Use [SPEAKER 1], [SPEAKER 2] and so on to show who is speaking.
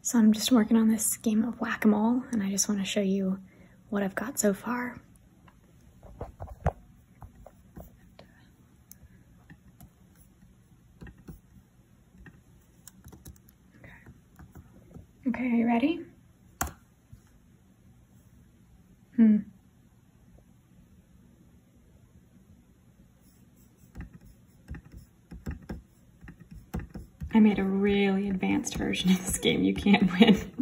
[SPEAKER 1] So I'm just working on this game of whack-a-mole, and I just want to show you what I've got so far. Okay, are you ready? I made a really advanced version of this game. You can't win.